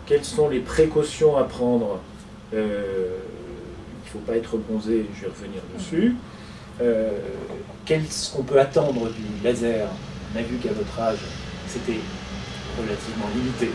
quelles sont les précautions à prendre. Il ne faut pas être bronzé, je vais revenir dessus. Qu'est-ce qu'on peut attendre du laser? On a vu qu'à votre âge, c'était relativement limité.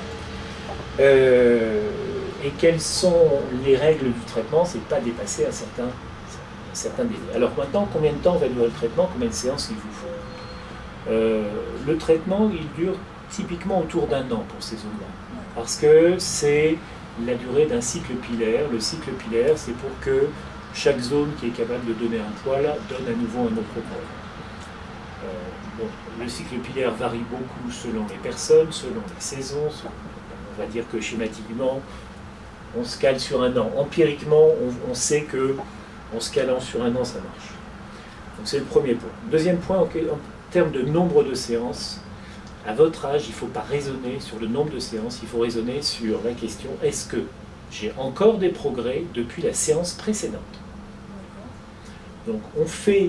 Et quelles sont les règles du traitement? C'est de ne pas dépasser un certain délai. Alors maintenant, combien de temps va durer le traitement? Combien de séances il vous faut? Le traitement, il dure typiquement autour d'un an pour ces zones-là. Parce que c'est la durée d'un cycle pilaire. Le cycle pilaire, c'est pour que chaque zone qui est capable de donner un poil donne à nouveau un autre poil. Bon, le cycle pilaire varie beaucoup selon les personnes, selon les saisons. On va dire que schématiquement, on se cale sur un an. Empiriquement, on sait que en se calant sur un an, ça marche. Donc c'est le premier point. Deuxième point, en termes de nombre de séances, à votre âge, il ne faut pas raisonner sur le nombre de séances, il faut raisonner sur la question, est-ce que j'ai encore des progrès depuis la séance précédente? Donc on fait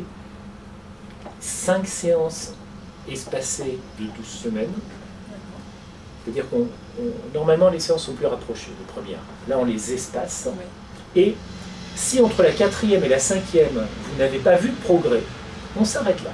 5 séances espacées de 12 semaines. C'est-à-dire qu'on normalement les séances sont plus rapprochées, les premières. Là on les espace. Et si entre la 4e et la 5e, vous n'avez pas vu de progrès, on s'arrête là.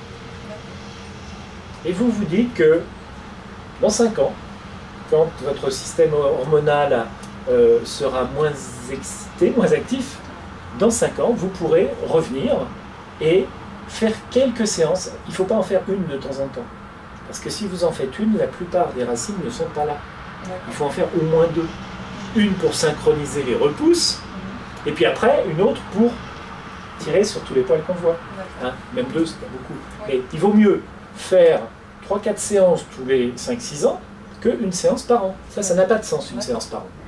Et vous vous dites que dans 5 ans, quand votre système hormonal sera moins excité, moins actif, dans 5 ans, vous pourrez revenir et faire quelques séances. Il ne faut pas en faire une de temps en temps. Parce que si vous en faites une, la plupart des racines ne sont pas là. Il faut en faire au moins 2. Une pour synchroniser les repousses, et puis après, une autre pour tirer sur tous les poils qu'on voit. Hein, même 2, c'est pas beaucoup. Mais il vaut mieux faire 3-4 séances tous les 5-6 ans qu'une séance par an. Ça n'a pas de sens, une séance par an.